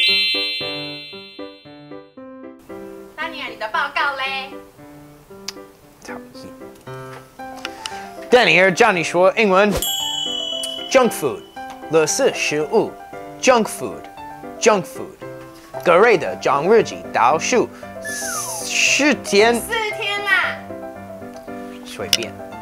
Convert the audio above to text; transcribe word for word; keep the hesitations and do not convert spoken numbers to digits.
丹尼尔，你的报告嘞？ 讨厌。丹尼尔教你说英文 ，junk food， 垃圾食物 ，junk food，junk food。格瑞的长日记倒数四天， 四天啦。 随便。